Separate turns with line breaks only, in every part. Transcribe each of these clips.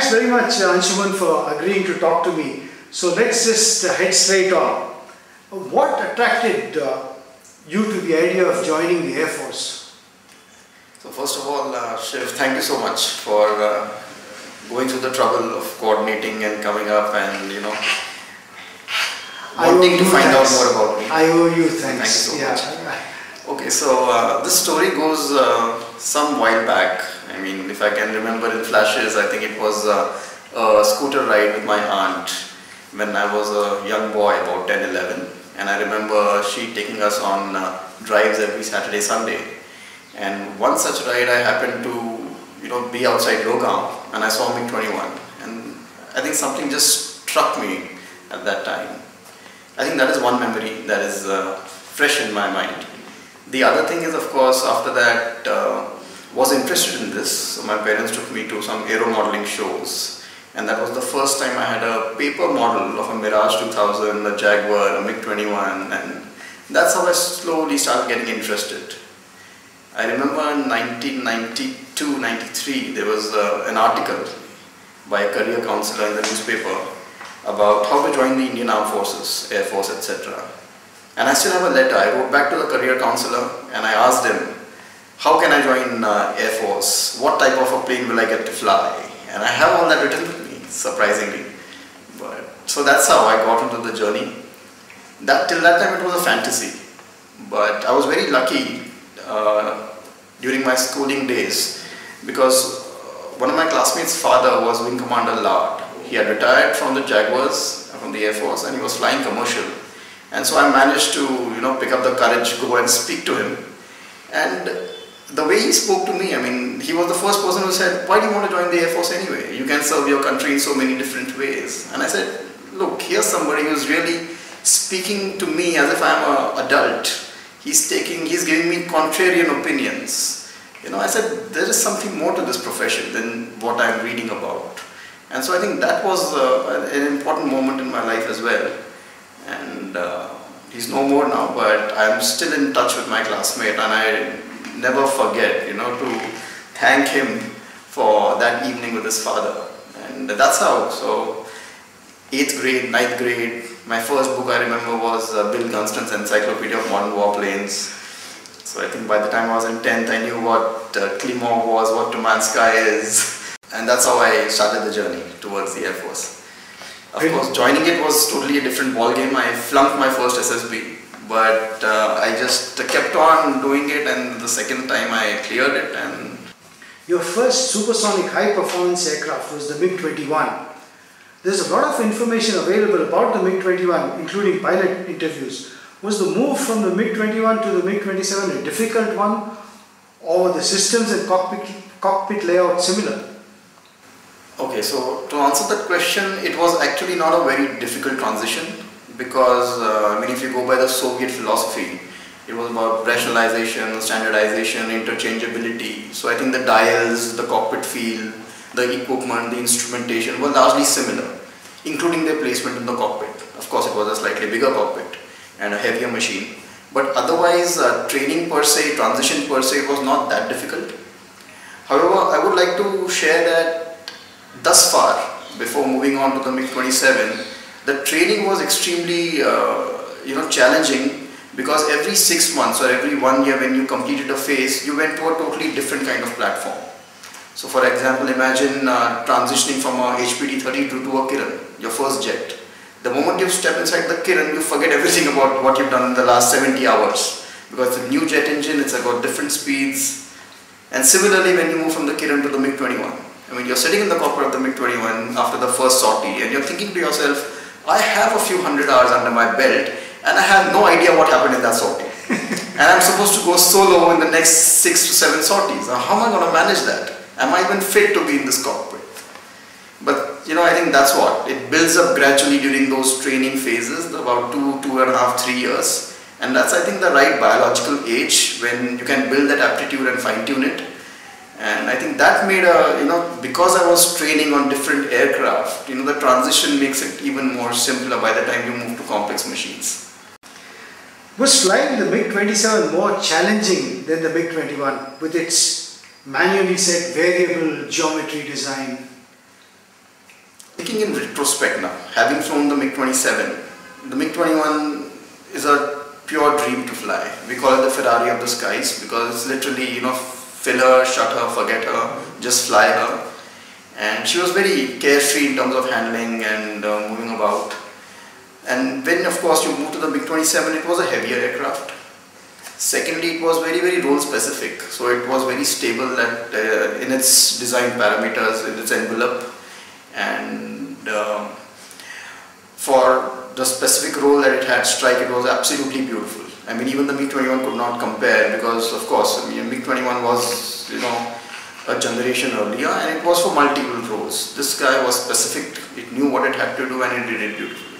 Thanks very much, Anshuman, for agreeing to talk to me. So let's just head straight on. What attracted you to the idea of joining the Air Force?
So first of all, Shiv, thank you so much for going through the trouble of coordinating and coming up and wanting to find out more about me.
I owe you thanks.
Thank you so much. Okay, so this story goes some while back. I mean, if I can remember in flashes, I think it was a scooter ride with my aunt when I was a young boy, about 10, 11. And I remember she taking us on drives every Saturday, Sunday. And one such ride, I happened to, be outside Logaon, and I saw MiG-27. And I think something just struck me at that time. I think that is one memory that is fresh in my mind. The other thing is, of course, after that, was interested in this. So my parents took me to some aero modeling shows. And that was the first time I had a paper model of a Mirage 2000, a Jaguar, a MiG-21. And that's how I slowly started getting interested. I remember in 1992-93, there was an article by a career counselor in the newspaper about how to join the Indian Armed Forces, Air Force, etc. And I still have a letter. I wrote back to the career counselor and I asked him, how can I join Air Force? What type of a plane will I get to fly? And I have all that written with me, surprisingly. So that's how I got into the journey. Till that time it was a fantasy. But I was very lucky during my schooling days because one of my classmates' father was Wing Commander Lard. He had retired from the Jaguars, from the Air Force, and he was flying commercial. And so I managed to, pick up the courage, go and speak to him. And the way he spoke to me, I mean, he was the first person who said, why do you want to join the Air Force anyway? You can serve your country in so many different ways. And I said, look, here's somebody who's really speaking to me as if I'm an adult. He's giving me contrarian opinions. I said, there is something more to this profession than what I'm reading about. And so I think that was an important moment in my life as well. And he's no more now, but I'm still in touch with my classmate and I never forget, to thank him for that evening with his father. And that's how. So 8th grade, 9th grade, my first book I remember was Bill Gunston's Encyclopedia of Modern Warplanes. So I think by the time I was in 10th, I knew what Klimov was, what Tumanskaya is. And that's how I started the journey towards the Air Force. Of course, joining it was totally a different ball game. I flunked my first SSB, but I just kept on doing it, and the second time I cleared it. And
your first supersonic high-performance aircraft was the MiG-21. There's a lot of information available about the MiG-21, including pilot interviews. Was the move from the MiG-21 to the MiG-27 a difficult one, or were the systems and cockpit layout similar?
Okay, so to answer that question, it was actually not a very difficult transition because, if you go by the Soviet philosophy, it was about rationalization, standardization, interchangeability. So I think the dials, the cockpit feel, the equipment, the instrumentation were largely similar, including their placement in the cockpit. Of course, it was a slightly bigger cockpit and a heavier machine. But otherwise, training per se, transition per se was not that difficult. However, I would like to share that thus far, before moving on to the MiG-27, the training was extremely, challenging because every 6 months or every 1 year when you completed a phase, you went to a totally different kind of platform. So for example, imagine transitioning from a HPT-32 to a Kiran, your first jet. The moment you step inside the Kiran, you forget everything about what you've done in the last 70 hours because it's a new jet engine, it's got different speeds. And similarly, when you move from the Kiran to the MiG-21, you're sitting in the cockpit of the MiG-21 after the first sortie and you're thinking to yourself, I have a few hundred hours under my belt and I have no idea what happened in that sortie. And I'm supposed to go solo in the next 6 to 7 sorties. Now, how am I going to manage that? Am I even fit to be in this cockpit? But I think that's what. It builds up gradually during those training phases, about 2.5, 3 years. And that's, I think, the right biological age when you can build that aptitude and fine-tune it. And I think that made because I was training on different aircraft, the transition makes it even more simpler by the time you move to complex machines.
Was flying the MiG-27 more challenging than the MiG-21 with its manually set variable geometry design?
thinking in retrospect now, having flown the MiG-27, the MiG-21 is a pure dream to fly. We call it the Ferrari of the skies because it's literally, fill her, shut her, forget her, just fly her. And she was very carefree in terms of handling and moving about. And when of course you move to the MiG-27, it was a heavier aircraft. Secondly, it was very, very role specific. So it was very stable in its design parameters, in its envelope. And for the specific role that it had strike, it was absolutely beautiful. I mean, even the MiG-21 could not compare because, of course, MiG-21 was, a generation earlier, and it was for multiple roles. This guy was specific, it knew what it had to do, and it did it beautifully.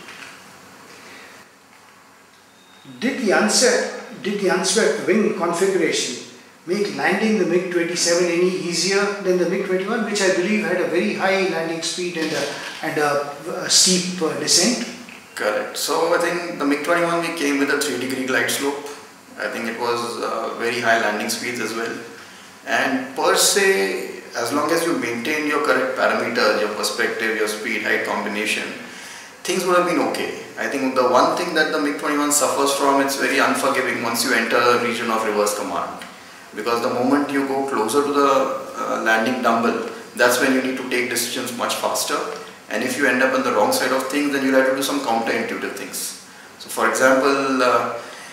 Did the unswept wing configuration make landing the MiG-27 any easier than the MiG-21, which I believe had a very high landing speed and a steep descent?
Correct. So I think the MiG-21 we came with a 3-degree glide slope. I think it was very high landing speeds as well. And per se, as long as you maintain your correct parameters, your perspective, your speed, height combination, things would have been okay. I think the one thing that the MiG-21 suffers from, it's very unforgiving once you enter a region of reverse command. Because the moment you go closer to the landing dumbbell, that's when you need to take decisions much faster. And if you end up on the wrong side of things, then you'll have to do some counterintuitive things. So for example,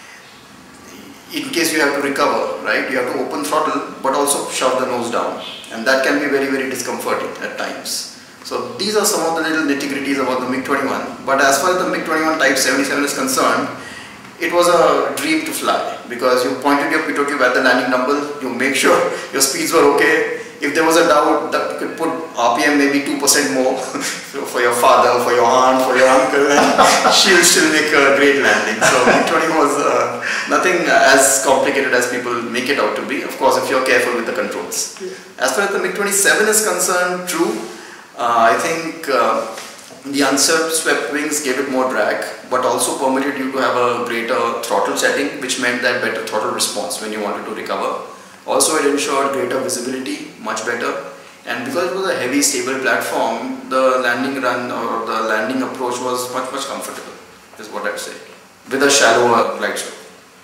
in case you have to recover, right, you have to open throttle but also shove the nose down, and that can be very, very discomforting at times. So these are some of the little nitty-gritties about the MiG-21, but as far as the MiG-21 Type 77 is concerned, it was a dream to fly because you pointed your pitot tube at the landing dumbbell, you make sure your speeds were okay. If there was a doubt, that you could put RPM maybe 2% more for your father, for your aunt, for your uncle, and she will still make a great landing. So MiG-21 was nothing as complicated as people make it out to be, of course, if you're careful with the controls. As far as the MiG-27 is concerned, true, I think the unswept wings gave it more drag, but also permitted you to have a greater throttle setting, which meant that better throttle response when you wanted to recover. Also, it ensured greater visibility, much better, and because it was a heavy, stable platform, the landing run or the landing approach was much, much comfortable, is what I'd say, with a shallower glide slope.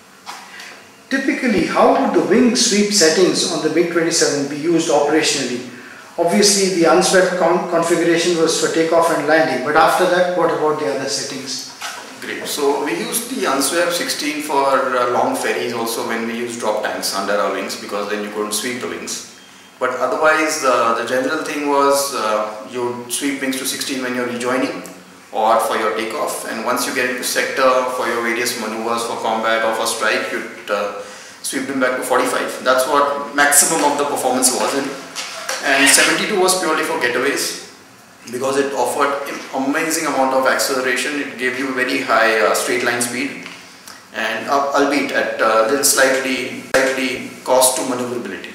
Typically, how would the wing sweep settings on the MiG-27 be used operationally? Obviously, the unswept configuration was for takeoff and landing, but after that, what about the other settings?
Great. So we used the unswept 16 for long ferries also when we used drop tanks under our wings, because then you couldn't sweep the wings. But otherwise, the general thing was you sweep wings to 16 when you're rejoining or for your takeoff, and once you get into sector for your various maneuvers for combat or for strike, you'd sweep them back to 45. That's what maximum of the performance was in. And 72 was purely for getaways, because it offered an amazing amount of acceleration. It gave you very high straight line speed, and albeit at little slightly cost to maneuverability.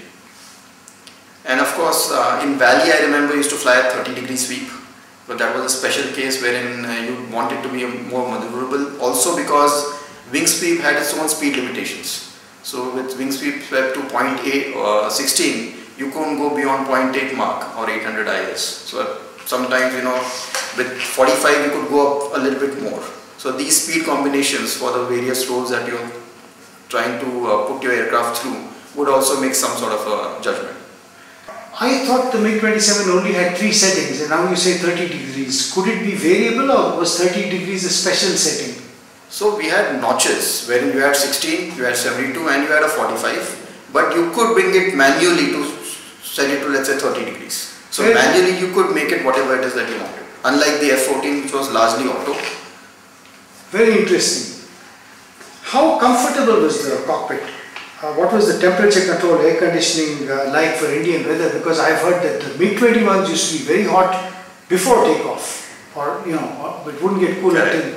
And of course, in Valley, I remember used to fly at 30-degree sweep, but that was a special case wherein you want it to be more maneuverable. Also because wing sweep had its own speed limitations. So with wing sweep swept to 0.8 or 16, you couldn't go beyond 0.8 mark or 800 IS. So sometimes, with 45 you could go up a little bit more. So these speed combinations for the various roles that you're trying to put your aircraft through would also make some sort of a judgment.
I thought the MiG-27 only had 3 settings, and now you say 30 degrees. Could it be variable, or was 30 degrees a special setting?
So we had notches wherein you had 16, you had 72 and you had a 45, but you could bring it manually to set it to, let's say, 30 degrees. So manually you could make it whatever it is that you wanted, unlike the F-14, which was largely auto.
Very interesting. How comfortable was the cockpit? What was the temperature control, air conditioning like for Indian weather? Because I've heard that the MiG-21s used to be very hot before takeoff, or it wouldn't get cool until.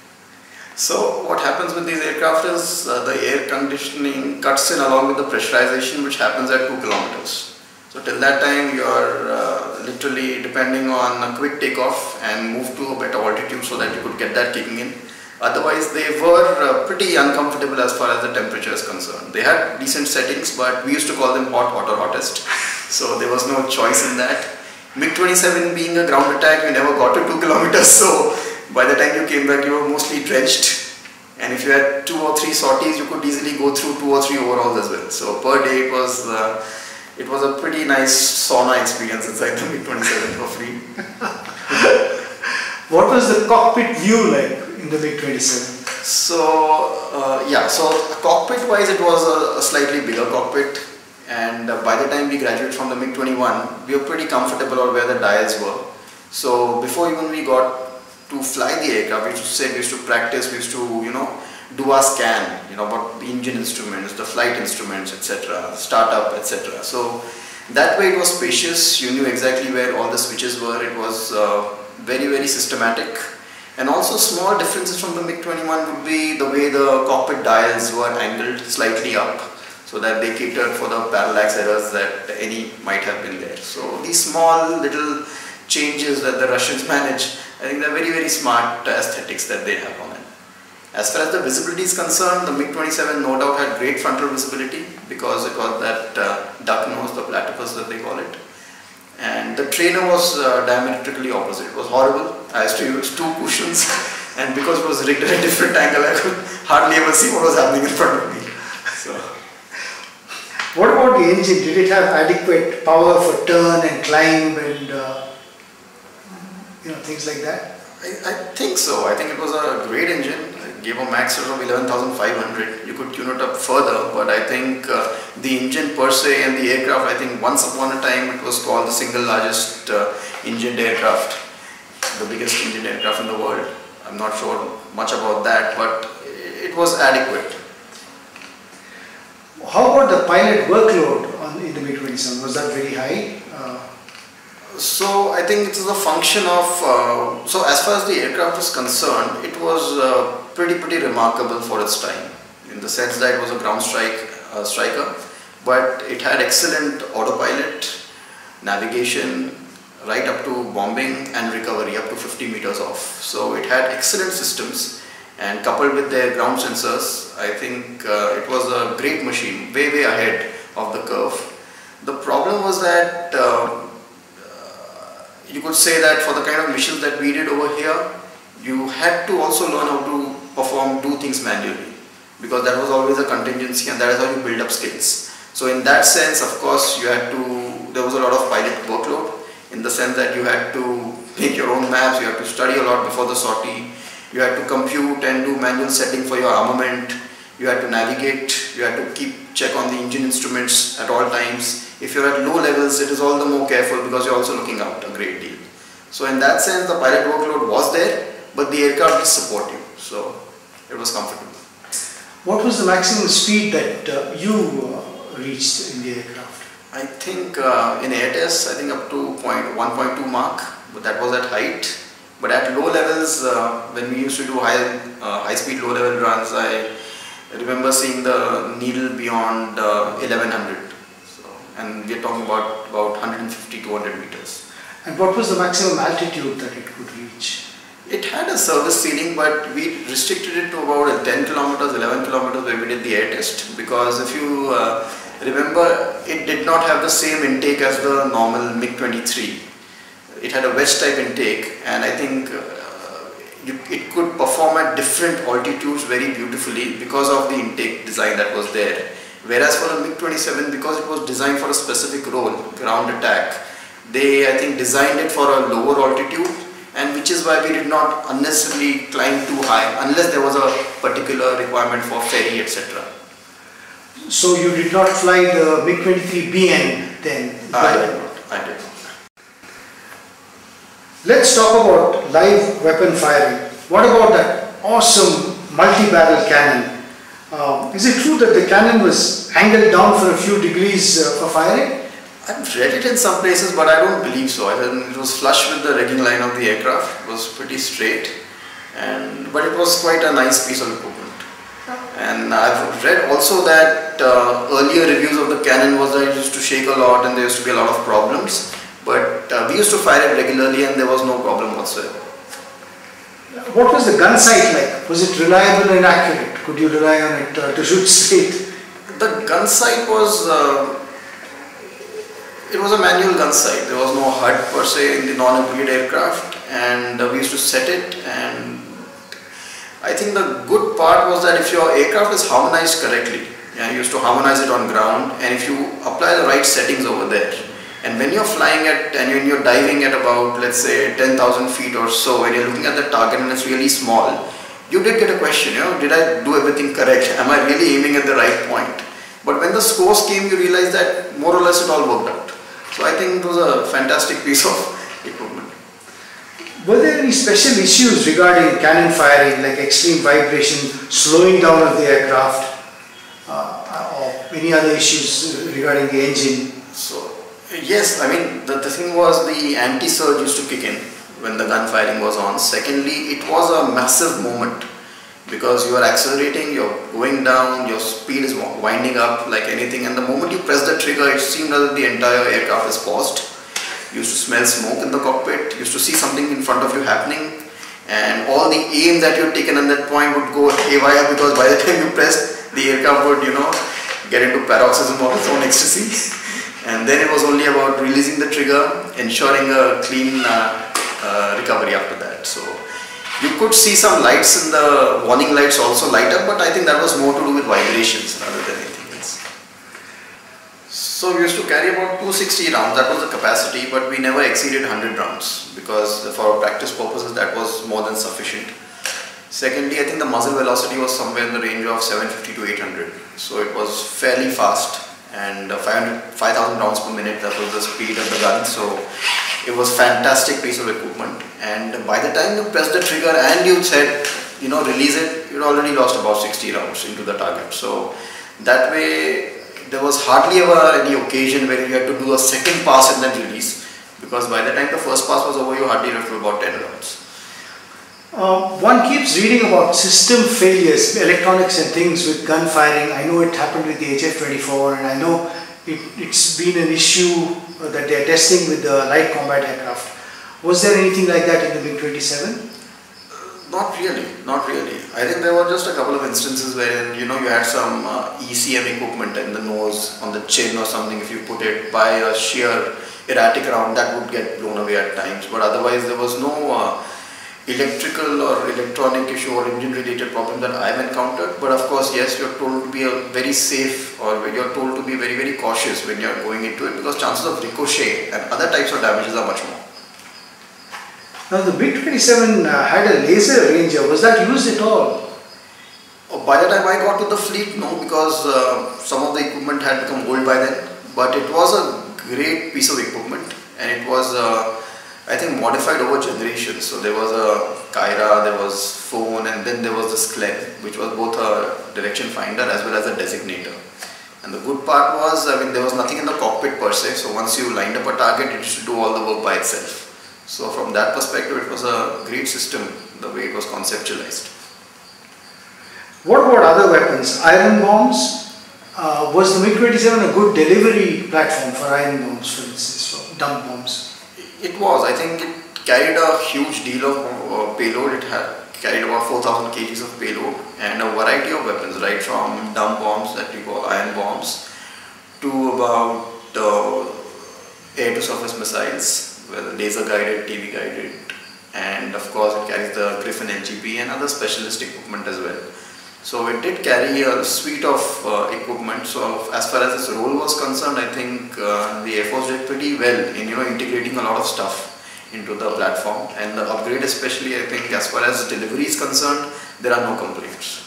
So what happens with these aircraft is the air conditioning cuts in along with the pressurization, which happens at 2 kilometers. So till that time you are literally depending on a quick takeoff and move to a better altitude so that you could get that kicking in. Otherwise they were pretty uncomfortable as far as the temperature is concerned. They had decent settings, but we used to call them hot, hot or hottest. So there was no choice in that. MiG-27 being a ground attack, you never got to 2 kilometers, so by the time you came back you were mostly drenched. And if you had 2 or 3 sorties, you could easily go through 2 or 3 overalls as well. So per day it was a pretty nice sauna experience inside the MiG-27 for free.
What was the cockpit view like in the MiG-27?
So so cockpit wise it was a slightly bigger cockpit, and by the time we graduated from the MiG-21 we were pretty comfortable on where the dials were. So before even we got to fly the aircraft, we used to practice, we used to do our scan, about the engine instruments, the flight instruments, etc., startup, etc. So that way it was spacious, you knew exactly where all the switches were, it was very, very systematic. And also small differences from the MiG-21 would be the way the cockpit dials were angled slightly up, so that they catered for the parallax errors that any might have been there. So these small little changes that the Russians manage, I think they're very, very smart aesthetics that they have on it. As far as the visibility is concerned, the MiG-27 no doubt had great frontal visibility because it was that duck nose, the platypus that they call it. And the trainer was diametrically opposite. It was horrible. I used to use 2 cushions, and because it was rigged at a different angle, I could hardly ever see what was happening in front of me. So,
what about the engine? Did it have adequate power for turn and climb and things like that?
I think so. I think it was a great engine. It gave a max of 11,500. You could tune it up further, but I think the engine per se and the aircraft, I think once upon a time it was called the single largest engined aircraft, the biggest engined aircraft in the world. I'm not sure much about that, but it was adequate.
How about the pilot workload in the MiG-27? Was that very high?
So I think it is a function of, so as far as the aircraft is concerned, it was pretty remarkable for its time, in the sense that it was a ground striker, but it had excellent autopilot, navigation, right up to bombing and recovery up to 50 meters off. So it had excellent systems, and coupled with their ground sensors, I think it was a great machine, way ahead of the curve. The problem was that you could say that for the kind of missions that we did over here, you had to also learn how to do things manually, because that was always a contingency, and that is how you build up skills. So in that sense, of course, there was a lot of pilot workload, in the sense that you had to make your own maps, you had to study a lot before the sortie, you had to compute and do manual setting for your armament, you had to navigate, you had to keep check on the engine instruments at all times. If you're at low levels, it is all the more careful because you're also looking out a great deal. So in that sense, the pilot workload was there, but the aircraft did support you, so it was comfortable.
What was the maximum speed that you reached in the aircraft?
I think in air tests, I think up to 1.2 Mach, but that was at height. But at low levels, when we used to do high-speed low-level runs, I remember seeing the needle beyond 1100. And we are talking about 150-200 meters.
And what was the maximum altitude that it could reach?
It had a service ceiling, but we restricted it to about 10 kilometers, 11 kilometers where we did the air test, because if you remember, it did not have the same intake as the normal MiG-23. It had a wedge type intake, and I think it could perform at different altitudes very beautifully because of the intake design that was there. Whereas for a MiG-27, because it was designed for a specific role, ground attack, they, I think, designed it for a lower altitude, and which is why we did not unnecessarily climb too high unless there was a particular requirement for ferry, etc.
So you did not fly the MiG-23BN then?
I did not.
Let's talk about live weapon firing. What about that awesome multi-barrel cannon? Is it true that the cannon was angled down for a few degrees for firing?
I've read it in some places, but I don't believe so. I think it was flush with the rigging line of the aircraft. It was pretty straight, but it was quite a nice piece of equipment. And I've read also that earlier reviews of the cannon was that it used to shake a lot and there used to be a lot of problems. But we used to fire it regularly and there was no problem whatsoever.
What was the gun sight like? Was it reliable and accurate? Could you rely on it to shoot straight?
The gun sight was, It was a manual gun sight. There was no HUD per se in the non-upgrade aircraft, and we used to set it. And I think the good part was that if your aircraft is harmonized correctly, you used to harmonize it on ground, and if you apply the right settings over there, and when you're flying at and when you're diving at about, let's say, 10,000 feet or so, and you're looking at the target and it's really small, you did get a question, did I do everything correct? Am I really aiming at the right point? But when the scores came, you realized that more or less it all worked out. So I think it was a fantastic piece of equipment.
Were there any special issues regarding cannon firing, like extreme vibration, slowing down of the aircraft, or any other issues regarding the engine?
So yes, I mean the thing was the anti-surge used to kick in when the gun firing was on. Secondly, it was a massive moment because you are accelerating, you're going down, your speed is winding up like anything, and the moment you press the trigger, it seemed as if the entire aircraft is paused. You used to smell smoke in the cockpit, you used to see something in front of you happening, and all the aim that you had taken at that point would go haywire because by the time you pressed, the aircraft would, get into paroxysm of its own ecstasy. And then it was only about releasing the trigger, ensuring a clean recovery after that. So you could see some lights in the warning lights also light up, but I think that was more to do with vibrations rather than anything else. So we used to carry about 260 rounds, that was the capacity, but we never exceeded 100 rounds because for practice purposes that was more than sufficient. Secondly, I think the muzzle velocity was somewhere in the range of 750 to 800, so it was fairly fast, and 5,000 rounds per minute, that was the speed of the gun. So it was fantastic piece of equipment, and by the time you pressed the trigger and you said, release it, you'd already lost about 60 rounds into the target. So that way, there was hardly ever any occasion where you had to do a second pass and then release, because by the time the first pass was over, you hardly left for about 10 rounds.
One keeps reading about system failures, electronics and things with gun firing. I know it happened with the HF-24, and I know it's been an issue that they are testing with the light combat aircraft. Was there anything like that in the MiG-27?
Not really. I think there were just a couple of instances wherein you had some ECM equipment in the nose, on the chin or something. If you put it by a sheer erratic round, that would get blown away at times. But otherwise, there was no electrical or electronic issue or engine related problem that I've encountered. But of course, yes, you're told to be very safe, or you're told to be very, very cautious when you're going into it, because chances of ricochet and other types of damages are much more.
Now the MiG-27 had a laser ranger. Was that used at all?
By the time I got to the fleet, no, because some of the equipment had become old by then. But it was a great piece of equipment, and it was I think modified over generations. So there was a Kyra, there was phone, and then there was the SCLED, which was both a direction finder as well as a designator. And the good part was, there was nothing in the cockpit per se, so once you lined up a target, it used to do all the work by itself. So from that perspective, it was a great system, the way it was conceptualized.
What about other weapons? Iron bombs? Was the MiG-27 a good delivery platform for iron bombs, for instance, for dump bombs?
It was. I think it carried a huge deal of payload. It had carried about 4,000 kgs of payload and a variety of weapons, right from dump bombs that we call iron bombs to about air-to-surface missiles, whether laser guided, TV guided, and of course it carries the Griffin LGP and other specialist equipment as well. So it did carry a suite of equipment. So as far as its role was concerned, I think the Air Force did pretty well in integrating a lot of stuff into the platform, and the upgrade especially, I think as far as delivery is concerned, there are no complaints.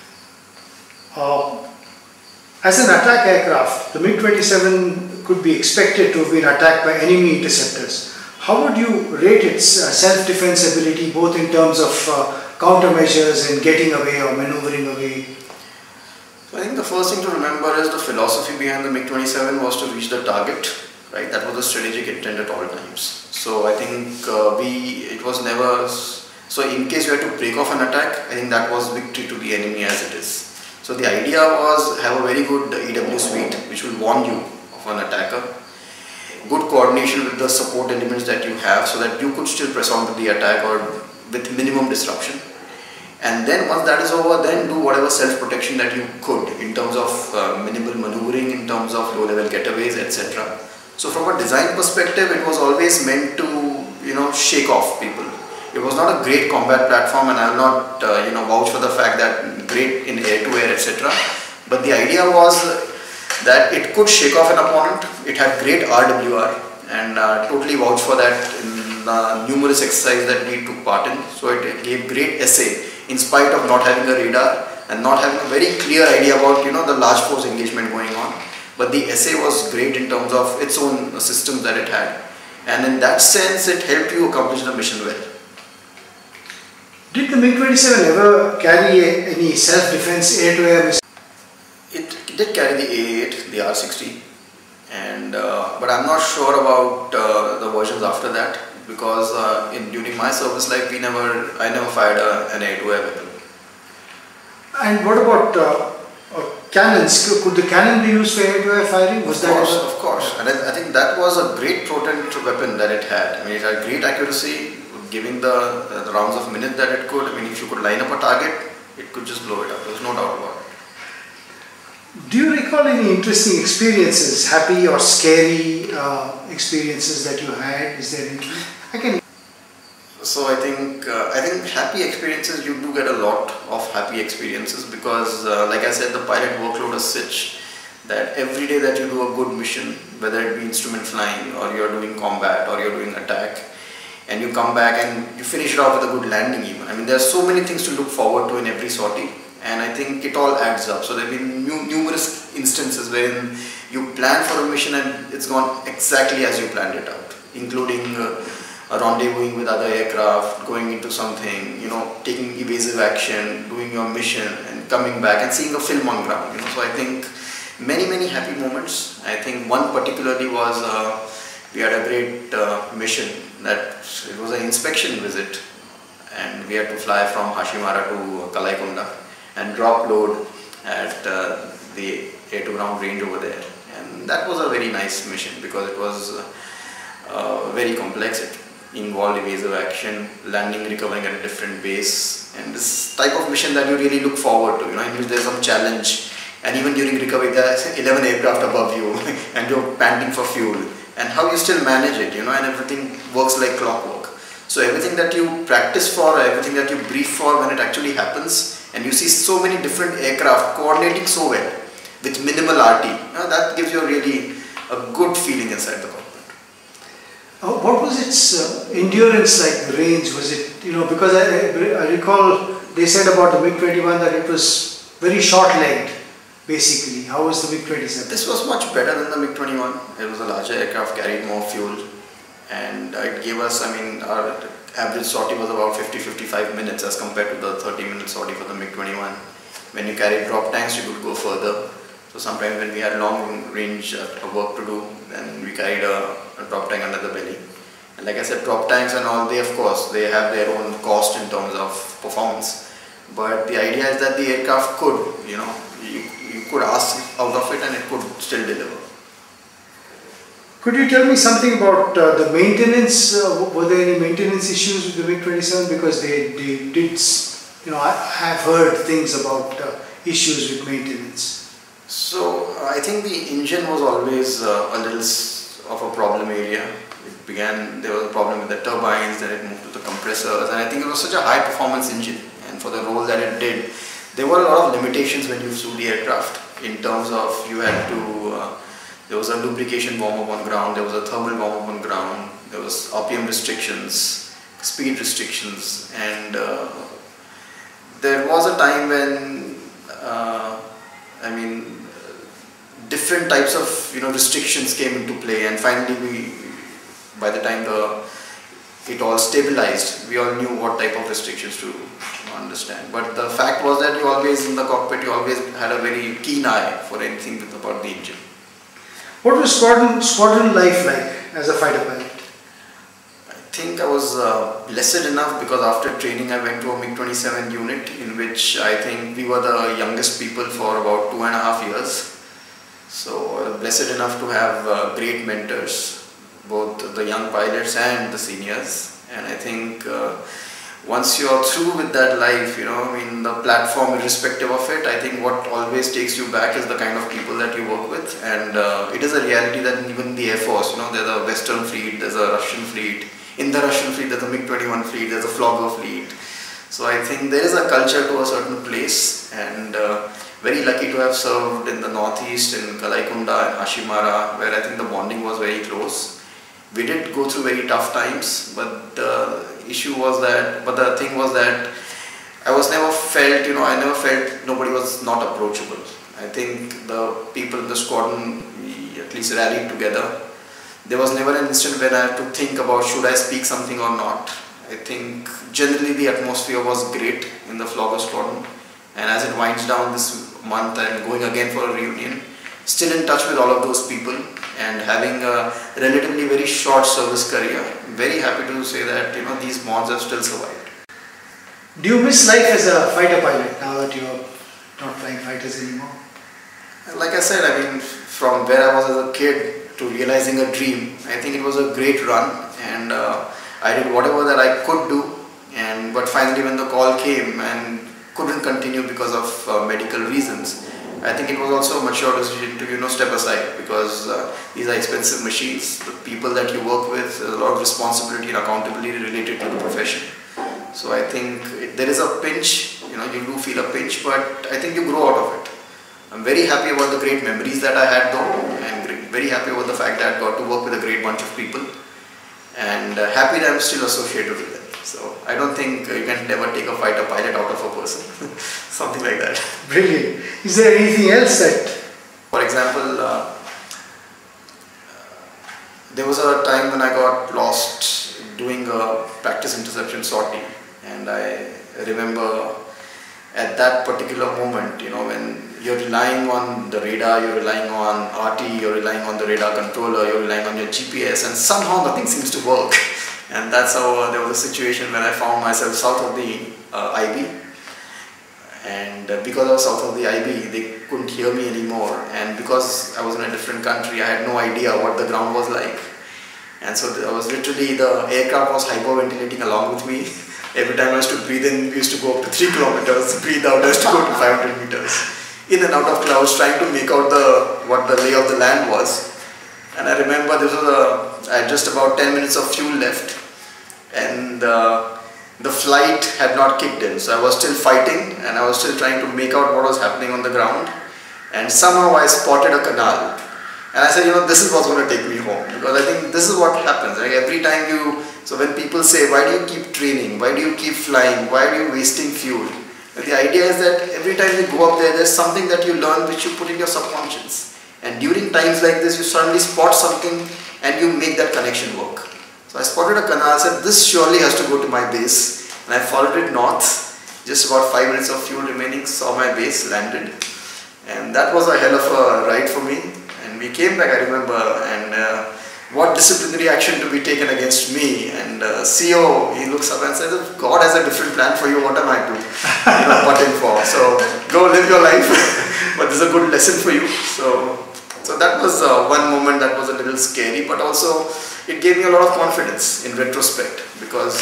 As an attack aircraft, the MiG-27 could be expected to have been attacked by enemy interceptors. How would you rate its self-defense ability, both in terms of countermeasures and getting away or maneuvering away?
So I think the first thing to remember is the philosophy behind the MiG-27 was to reach the target, right? That was the strategic intent at all times. So I think it was never, so in case you had to break off an attack, I think that was victory to the enemy as it is. So the idea was have a very good EW suite which will warn you of an attacker. Good coordination with the support elements that you have so that you could still press on with the attack or with minimum disruption. And then once that is over, then do whatever self-protection that you could in terms of minimal maneuvering, in terms of low-level getaways, etc. So from a design perspective, it was always meant to, shake off people. It was not a great combat platform, and I will not, vouch for the fact that great in air-to-air, etc. But the idea was that it could shake off an opponent. It had great RWR, and totally vouch for that in numerous exercises that we took part in. So it gave great essay in spite of not having a radar and not having a very clear idea about the large force engagement going on. But the essay was great in terms of its own systems that it had, and in that sense it helped you accomplish the mission well.
Did the MiG-27 ever carry any self-defense air-to-air missiles?
It did carry the A8, the R60, and but I'm not sure about the versions after that, because during my service life I never fired an air-to-air weapon.
And what about cannons? Could the cannon be used for air-to-air firing?
Of course. And I think that was a great potent weapon that it had. I mean, it had great accuracy, giving the rounds of minute that it could. I mean, if you could line up a target, it could just blow it up. There's no doubt about it.
Do you recall any interesting experiences, happy or scary experiences that you had? Is there any?
So I think happy experiences, you do get a lot of happy experiences, because like I said, the pilot workload is such that every day that you do a good mission, whether it be instrument flying or you're doing combat or you're doing attack, and you come back and you finish it off with a good landing even. I mean, there are so many things to look forward to in every sortie, and I think it all adds up. So there have been numerous instances wherein you plan for a mission and it's gone exactly as you planned it out, including a rendezvousing with other aircraft, going into something, taking evasive action, doing your mission and coming back and seeing a film on ground. So I think many happy moments. I think one particularly was we had a great mission that it was an inspection visit, and we had to fly from Hashimara to Kalaikunda and drop load at the air-to-ground range over there, and that was a very nice mission because it was very complex. It involved evasive action, landing, recovering at a different base, and this type of mission that you really look forward to, in which there's some challenge, and even during recovery there are 11 aircraft above you and you're panting for fuel, and how you still manage it, and everything works like clockwork. So everything that you practice for, everything that you brief for, when it actually happens, and you see so many different aircraft coordinating so well with minimal RT, that gives you really a good feeling inside the cockpit.
What was its endurance like, the range? Was it, because I recall they said about the MiG-21 that it was very short-legged, basically. How was the MiG-27?
This was much better than the MiG-21. It was a larger aircraft, carried more fuel, and it gave us, our average sortie was about 50-55 minutes as compared to the 30-minute sortie for the MiG-21. When you carried drop tanks, you could go further. So sometimes when we had long range work to do, then we carried a drop tank under the belly. And like I said, drop tanks and all, they of course, they have their own cost in terms of performance. But the idea is that the aircraft could, you could ask out of it and it could still deliver.
Could you tell me something about the maintenance? Were there any maintenance issues with the MiG-27? Because they did, I have heard things about issues with maintenance.
So I think the engine was always a little of a problem area. There was a problem with the turbines, then it moved to the compressors, and I think it was such a high performance engine, and for the role that it did, there were a lot of limitations when you flew the aircraft in terms of you had to, there was a lubrication warm-up on ground, there was a thermal warm-up on ground, there was RPM restrictions, speed restrictions, and there was a time when different types of restrictions came into play, and finally by the time it all stabilized, we all knew what type of restrictions to understand. But the fact was that you always in the cockpit, you always had a very keen eye for anything about the engine.
What was squadron life like as a fighter pilot?
I think I was blessed enough because after training I went to a MiG-27 unit in which I think we were the youngest people for about 2.5 years. So blessed enough to have great mentors, both the young pilots and the seniors, and I think once you're through with that life, I mean, the platform, irrespective of it, I think what always takes you back is the kind of people that you work with. And it is a reality that even the Air Force, there's a Western fleet, there's a Russian fleet. In the Russian fleet, there's a MiG-21 fleet, there's a flogger fleet. So I think there is a culture to a certain place, and very lucky to have served in the Northeast, in Kalaikunda and Hashimara, where I think the bonding was very close. We did go through very tough times, but the thing was that I never felt nobody was not approachable. I think the people in the squadron, we at least rallied together. There was never an instant when I had to think about should I speak something or not. I think generally the atmosphere was great in the flogger squadron, and as it winds down this month, I'm going again for a reunion. Still in touch with all of those people and having a relatively very short service career. Very happy to say that these bonds have still survived.
Do you miss life as a fighter pilot now that you're not flying fighters anymore?
Like I said, I mean, from where I was as a kid to realizing a dream, I think it was a great run, and I did whatever that I could do. But finally, when the call came and couldn't continue because of medical reasons, I think it was also a mature decision to step aside, because these are expensive machines. The people that you work with, there's a lot of responsibility and accountability related to the profession. So I think there is a pinch, you do feel a pinch, but I think you grow out of it. I'm very happy about the great memories that I had though, and very happy about the fact that I got to work with a great bunch of people, and happy that I'm still associated with them. So I don't think you can never take a fighter pilot out of a person. Something like that.
Brilliant. Is there anything else that...
For example, there was a time when I got lost doing a practice interception sortie, and I remember at that particular moment, when you're relying on the radar, you're relying on RT, you're relying on the radar controller, you're relying on your GPS, and somehow nothing seems to work. And that's how there was a situation when I found myself south of the IB, and because I was south of the IB, they couldn't hear me anymore, and because I was in a different country, I had no idea what the ground was like. And so I was literally, the aircraft was hyperventilating along with me. Every time I used to breathe in, we used to go up to 3 kilometers, breathe out, I used to go to 500 meters. In and out of clouds, trying to make out what the lay of the land was. And I remember I had just about 10 minutes of fuel left, and the flight had not kicked in. So I was still fighting, and I was still trying to make out what was happening on the ground. And somehow I spotted a canal. And I said, this is what's going to take me home, because I think this is what happens. Like every time so when people say, why do you keep training? Why do you keep flying? Why are you wasting fuel? And the idea is that every time you go up there's something that you learn which you put in your subconscious. And during times like this, you suddenly spot something and you make that connection work. So I spotted a canal, I said, this surely has to go to my base. And I followed it north, just about 5 minutes of fuel remaining, saw my base, landed. And that was a hell of a ride for me. And we came back, I remember, and what disciplinary action to be taken against me. And CO, he looks up and says, if God has a different plan for you, what am I to butt in for? So go live your life, but this is a good lesson for you. So that was one moment that was a little scary, but also it gave me a lot of confidence in retrospect, because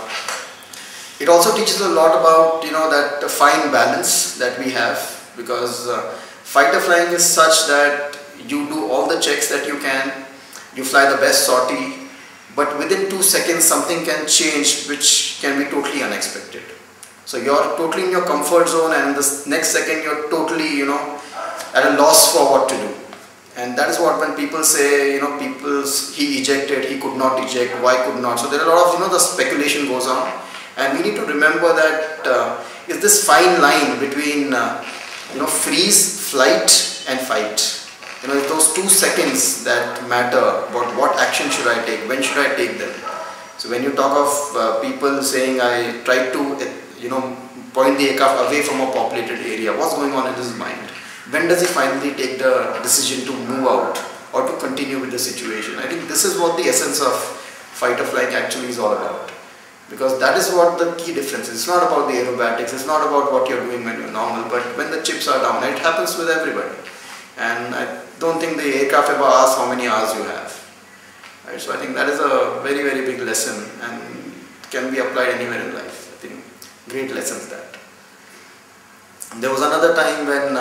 it also teaches a lot about that fine balance that we have, because fighter flying is such that you do all the checks that you can, you fly the best sortie, but within 2 seconds something can change which can be totally unexpected. So you're totally in your comfort zone, and in the next second you're totally at a loss for what to do. And that is what, when people say, he ejected, he could not eject, why could not? So there are a lot of, the speculation goes on. And we need to remember that is this fine line between, freeze, flight and fight. It's those 2 seconds that matter about what action should I take, when should I take them. So when you talk of people saying, I tried to, point the aircraft away from a populated area, what's going on in his mind? When does he finally take the decision to move out or to continue with the situation? I think this is what the essence of fighter flying actually is all about. Because that is what the key difference is. It's not about the aerobatics, it's not about what you're doing when you're normal, but when the chips are down. It happens with everybody. And I don't think the aircraft ever asks how many hours you have. Right? So I think that is a very, very big lesson and can be applied anywhere in life. great lessons that. There was another time when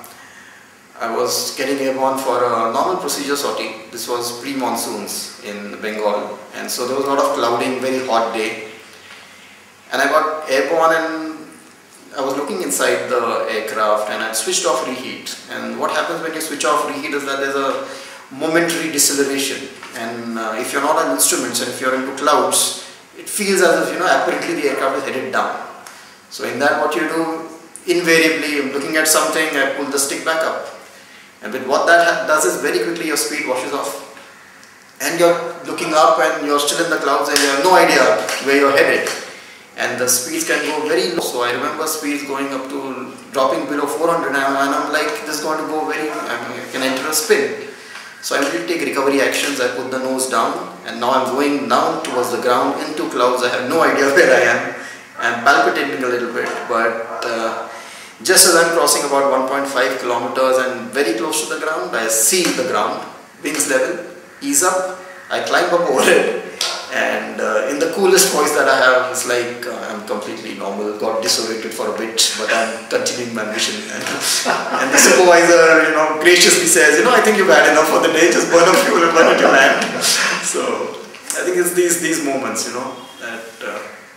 I was getting airborne for a normal procedure sortie. This was pre-monsoons in Bengal, and so there was a lot of clouding, very hot day, and I got airborne and I was looking inside the aircraft and I switched off reheat. And what happens when you switch off reheat is that there's a momentary deceleration, and if you're not on instruments and if you're into clouds, it feels as if, apparently the aircraft is headed down. So in that, what you do, invariably, I'm looking at something, I pull the stick back up. And with what that does is very quickly your speed washes off. And you're looking up and you're still in the clouds and you have no idea where you're headed. And the speeds can go very low. So I remember speeds going up to dropping below 400 and I'm like, this is going to go I can enter a spin. So I immediately take recovery actions. I put the nose down and now I'm going down towards the ground into clouds. I have no idea where I am. I'm palpitating a little bit, but just as I'm crossing about 1.5 kilometers and very close to the ground, I see the ground, wings level, ease up, I climb up over it, and in the coolest voice that I have, it's like I'm completely normal, got disoriented for a bit, but I'm continuing my mission. And the supervisor, graciously says, I think you've had enough for the day, just burn up fuel and burn at your land. So I think it's these moments, that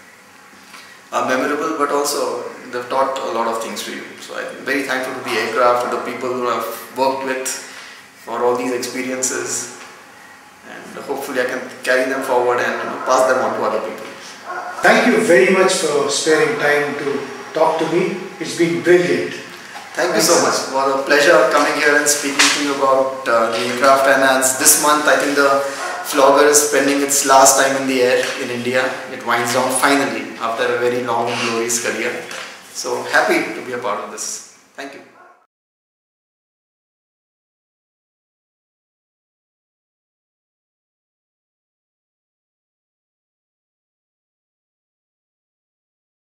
are memorable, but also they've taught a lot of things to you. So I'm very thankful to the aircraft, to the people who I've worked with for all these experiences, and hopefully I can carry them forward and pass them on to other people.
Thank you very much for sparing time to talk to me. It's been brilliant.
Thank you so much. It was a pleasure coming here and speaking to you about the aircraft. And as this month, I think the Flogger is spending its last time in the air in India. It winds down finally after a very long and glorious career. So happy to be a part of this. Thank you.